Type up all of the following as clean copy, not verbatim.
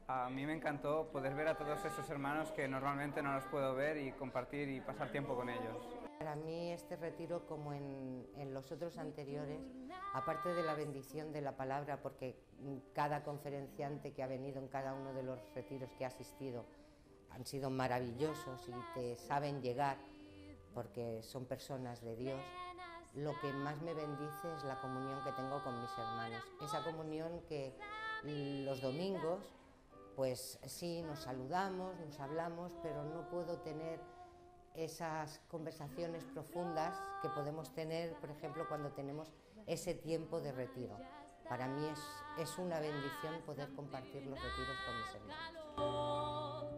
A mí me encantó poder ver a todos esos hermanos que normalmente no los puedo ver y compartir y pasar tiempo con ellos. Para mí este retiro, como en los otros anteriores, aparte de la bendición de la palabra, porque cada conferenciante que ha venido en cada uno de los retiros que ha asistido han sido maravillosos y te saben llegar porque son personas de Dios, lo que más me bendice es la comunión que tengo con mis hermanos. Esa comunión que los domingos, pues sí, nos saludamos, nos hablamos, pero no puedo tener esas conversaciones profundas que podemos tener, por ejemplo, cuando tenemos ese tiempo de retiro. Para mí es una bendición poder compartir los retiros con mis hermanos.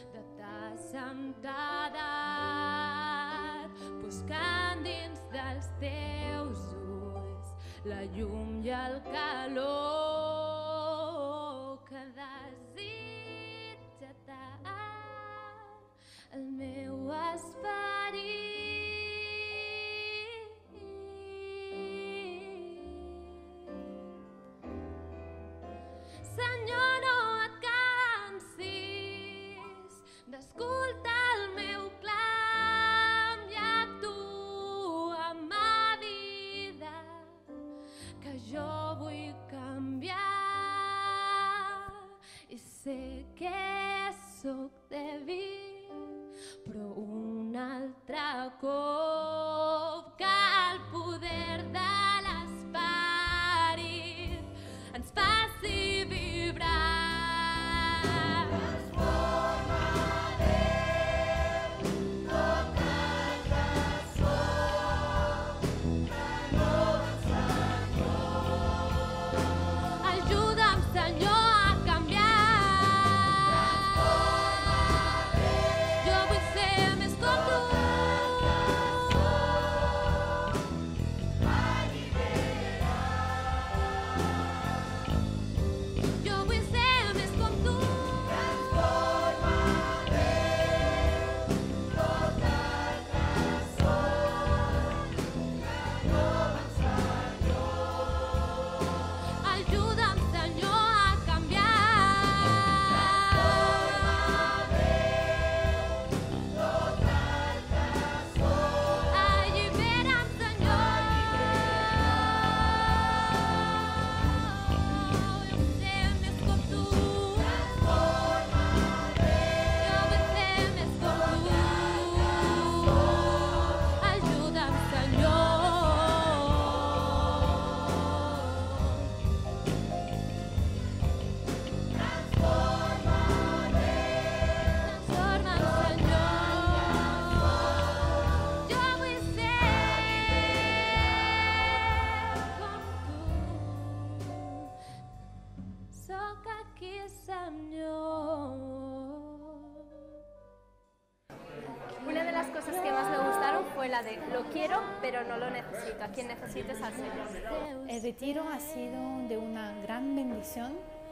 Buscant dins dels teus ulls la llum i el calor que desitja tant el meu esperit. Senyor, no et cansis d'escoltar el meu clam i actua en ma vida, que jo vull canviar i sé que sóc dèbil, però un altre cop que el poder de l'esperit ens faci vibrar. Ajuda'm, Senyor, a canviar. Jo vull ser més com tu. Jo vull ser més com tu. Ajuda'm, Senyor, a canviar. Allibera'm, Senyor. Jo vull ser més com tu. Jo vull ser més com tu. Ajuda'm, Senyor. Transforma'm, Senyor. Jo vull ser com tu. Sóc aquí, Senyor. Una de las cosas que más me gustaron fue la de lo quiero, pero no lo necesito. A quien necesites al Señor. El retiro ha sido de una gran bendición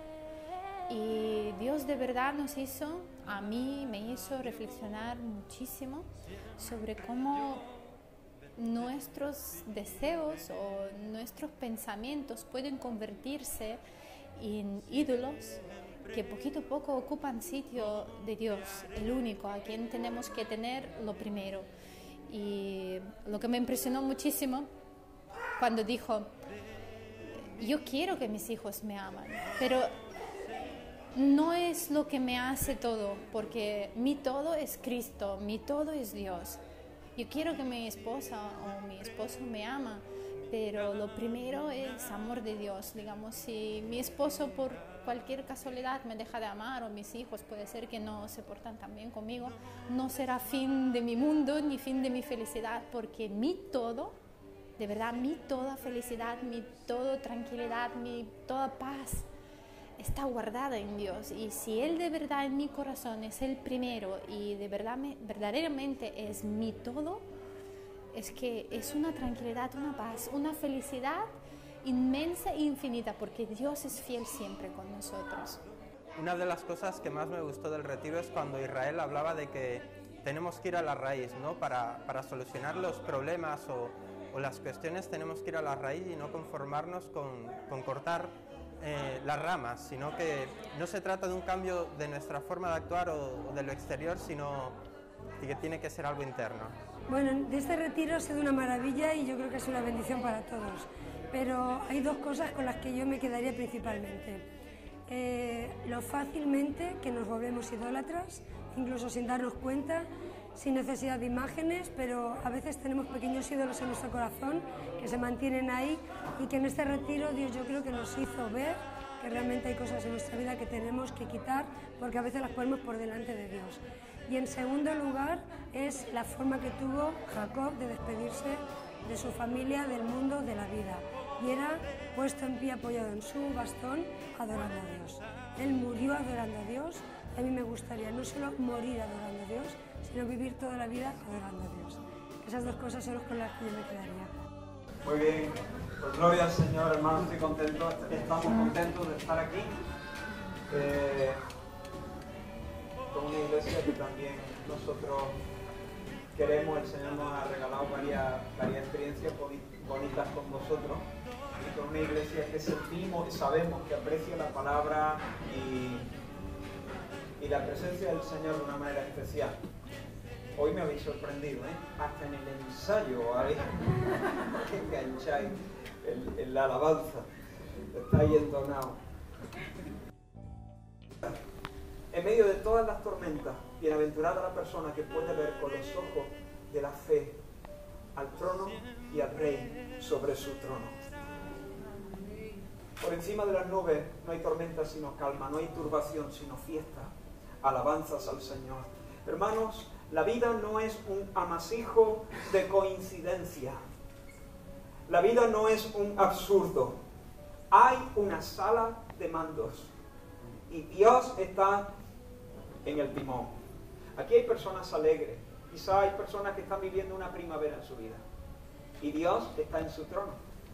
y Dios de verdad nos hizo, a mí me hizo reflexionar muchísimo sobre cómo nuestros deseos o nuestros pensamientos pueden convertirse en ídolos que poquito a poco ocupan sitio de Dios, el único a quien tenemos que tener lo primero. Y lo que me impresionó muchísimo cuando dijo, yo quiero que mis hijos me aman, pero no es lo que me hace todo, porque mi todo es Cristo, mi todo es Dios. Yo quiero que mi esposa o mi esposo me ama, pero lo primero es amor de Dios. Digamos, si mi esposo por cualquier casualidad me deja de amar, o mis hijos puede ser que no se portan tan bien conmigo, no será fin de mi mundo ni fin de mi felicidad, porque mi todo, de verdad, mi toda felicidad, mi toda tranquilidad, mi toda paz está guardada en Dios. Y si Él de verdad en mi corazón es el primero y de verdad verdaderamente es mi todo, es que es una tranquilidad, una paz, una felicidad inmensa e infinita, porque Dios es fiel siempre con nosotros. Una de las cosas que más me gustó del retiro es cuando Israel hablaba de que tenemos que ir a la raíz, ¿no? Para solucionar los problemas o las cuestiones tenemos que ir a la raíz y no conformarnos con cortar las ramas, sino que no se trata de un cambio de nuestra forma de actuar o de lo exterior, sino que tiene que ser algo interno. Bueno, de este retiro ha sido una maravilla y yo creo que es una bendición para todos, pero hay dos cosas con las que yo me quedaría principalmente. Lo fácilmente que nos volvemos idólatras, incluso sin darnos cuenta, sin necesidad de imágenes, pero a veces tenemos pequeños ídolos en nuestro corazón que se mantienen ahí y que en este retiro Dios yo creo que nos hizo ver que realmente hay cosas en nuestra vida que tenemos que quitar porque a veces las ponemos por delante de Dios. Y en segundo lugar es la forma que tuvo Jacob de despedirse de su familia, del mundo, de la vida. Y era puesto en pie apoyado en su bastón adorando a Dios. Él murió adorando a Dios. A mí me gustaría no solo morir adorando a Dios, sino vivir toda la vida adorando a Dios. Esas dos cosas son las con las que yo me quedaría. Muy bien, pues gloria al Señor, hermanos, estoy contento, estamos contentos de estar aquí con una iglesia que también nosotros queremos. El Señor nos ha regalado varias experiencias bonitas con vosotros y con una iglesia que sentimos y sabemos que aprecia la palabra y la presencia del Señor de una manera especial. Hoy me habéis sorprendido, hasta en el ensayo habéis engancháis en la alabanza, estáis entonados. En medio de todas las tormentas, bienaventurada la persona que puede ver con los ojos de la fe al trono y al Rey sobre su trono. Por encima de las nubes no hay tormenta sino calma, no hay turbación sino fiesta, alabanzas al Señor. Hermanos, la vida no es un amasijo de coincidencia. La vida no es un absurdo. Hay una sala de mandos y Dios está en el timón. Aquí hay personas alegres, quizá hay personas que están viviendo una primavera en su vida y Dios está en su trono.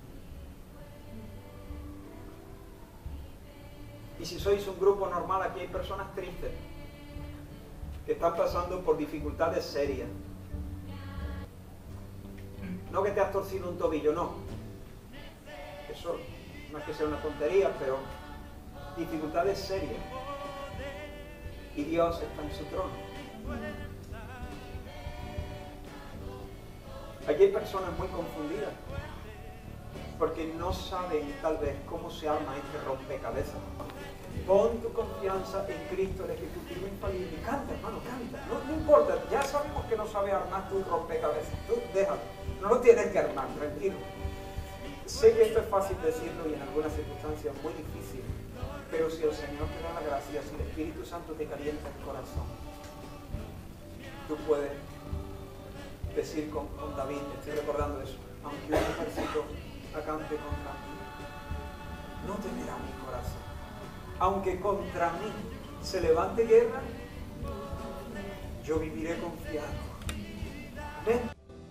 Y si sois un grupo normal, aquí hay personas tristes que están pasando por dificultades serias. No que te has torcido un tobillo, no. Eso no es que sea una tontería, pero dificultades serias. Y Dios está en su trono. Aquí hay personas muy confundidas porque no saben tal vez cómo se arma este rompecabezas. Pon tu confianza en Cristo, el Ejecutivo infalible. Canta, hermano, canta. No importa, ya sabemos que no sabes armar tu rompecabezas. Tú déjalo, no lo tienes que armar, tranquilo. Sé que esto es fácil decirlo y en algunas circunstancias muy difícil, pero si el Señor te da la gracia, si el Espíritu Santo te calienta el corazón, tú puedes decir con David, estoy recordando eso, aunque un ejército acampe contra mí, no temerá mi corazón. Aunque contra mí se levante guerra, yo viviré confiado. Amén.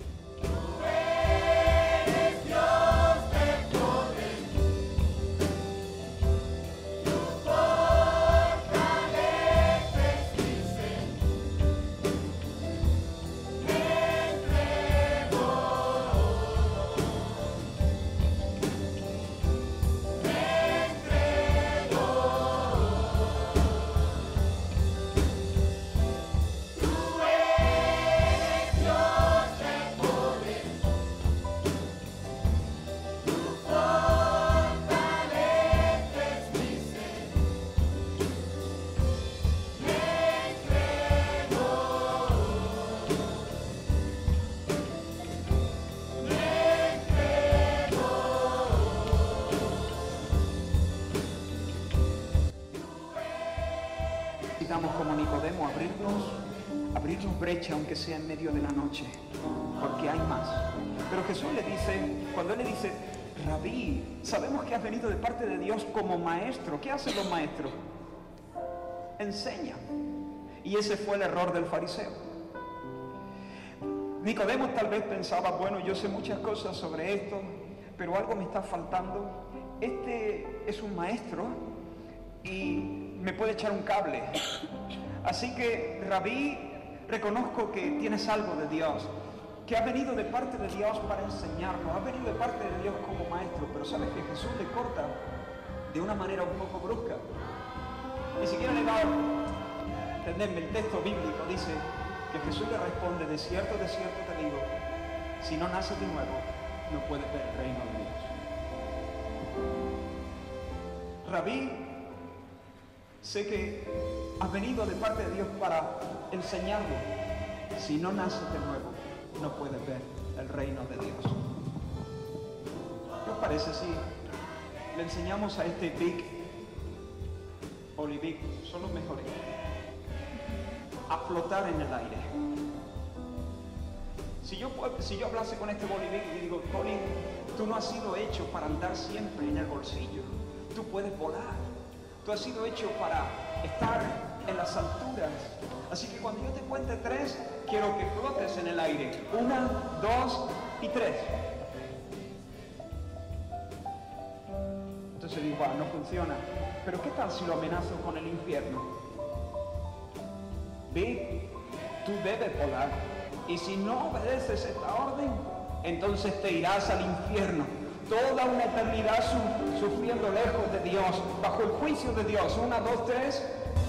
Como Nicodemo, abrirnos brecha aunque sea en medio de la noche, porque hay más. Pero Jesús le dice, cuando él le dice, Rabí, sabemos que has venido de parte de Dios como maestro. ¿Qué hacen los maestros? Enseñan. Y ese fue el error del fariseo. Nicodemo tal vez pensaba, bueno, yo sé muchas cosas sobre esto, pero algo me está faltando. Este es un maestro y me puede echar un cable. Así que, Rabí, reconozco que tienes algo de Dios, que has venido de parte de Dios para enseñarnos, has venido de parte de Dios como maestro, pero sabes que Jesús le corta de una manera un poco brusca. Ni siquiera le da, entendedme, el texto bíblico dice que Jesús le responde, de cierto te digo, si no naces de nuevo, no puedes ver el reino de Dios. Rabí, sé que has venido de parte de Dios para enseñarlo. Si no naces de nuevo, no puedes ver el reino de Dios. ¿Qué os parece si le enseñamos a este Vic, Olivic, son los mejores, a flotar en el aire? Si yo hablase con este Bolivic y digo, Colin, tú no has sido hecho para andar siempre en el bolsillo. Tú puedes volar. Tú has sido hecho para estar en las alturas. Así que cuando yo te cuente 3, quiero que flotes en el aire. 1, 2 y 3. Entonces digo, no funciona. Pero ¿qué tal si lo amenazo con el infierno? Vic, tú debes volar. Y si no obedeces esta orden, entonces te irás al infierno. Toda una eternidad sufriendo lejos de Dios, bajo el juicio de Dios. 1, 2, 3.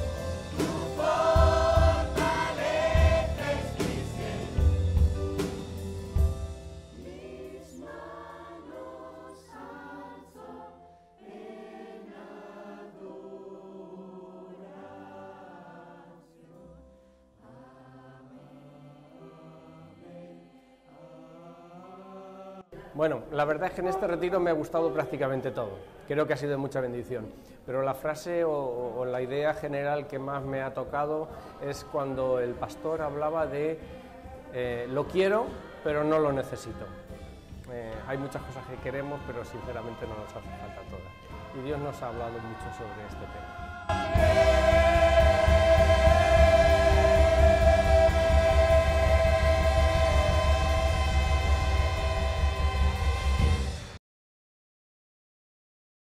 Bueno, la verdad es que en este retiro me ha gustado prácticamente todo. Creo que ha sido de mucha bendición. Pero la frase o la idea general que más me ha tocado es cuando el pastor hablaba de lo quiero, pero no lo necesito. Hay muchas cosas que queremos, pero sinceramente no nos hace falta todas. Y Dios nos ha hablado mucho sobre este tema.